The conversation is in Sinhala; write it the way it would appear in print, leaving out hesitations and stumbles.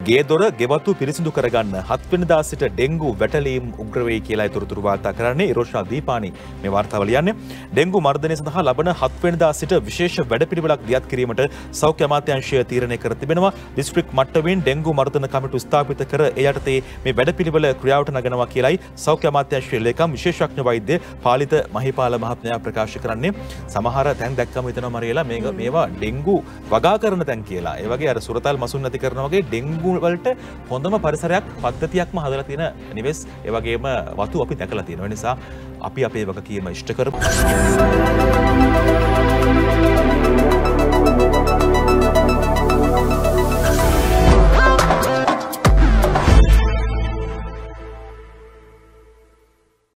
ගේ දොර ගෙවතු පිරිසිදු කරගන්න 7 වෙනිදා සිට ඩෙන්ගු වැටලීම් උග්‍ර වෙයි කියලා තොරතුරු වාර්තා කරන්නේ ඉරෝෂා දීපානි මේ වාර්තාව ලියන්නේ. ඩෙන්ගු මර්ධනය සඳහා ලබන 7 වෙනිදා සිට විශේෂ වැඩපිළිවෙලක් දියත් කිරීමට සෞඛ්‍ය අමාත්‍යාංශය තීරණය කර තිබෙනවා. දිස්ත්‍රික් මට්ටමින් ඩෙන්ගු මර්ධන කමිටු ස්ථාපිත කර ඒ යටතේ මේ වැඩපිළිවෙල ක්‍රියාවට නගනවා කියලායි සෞඛ්‍ය අමාත්‍යාංශයේ ලේකම් විශේෂඥ වෛද්‍ය පාලිත මහිපාල මහත්මයා ප්‍රකාශ කරන්නේ. සමහර තැන් දැක්කම හිතනවා මරියලා මේවා ඩෙන්ගු වගා කරන තැන් කියලා. ඒ වගේ අර සුරතල් මසුන් නැති කරනවා වගේ ඩෙන්ගු වලට හොඳම පරිසරයක් පද්ධතියක්ම හදලා තියෙන නිවෙස් ඒ වගේම වතු අපි දැකලා තියෙනවා. ඒ නිසා අපි අපේ වගකීම ඉෂ්ට කරමු.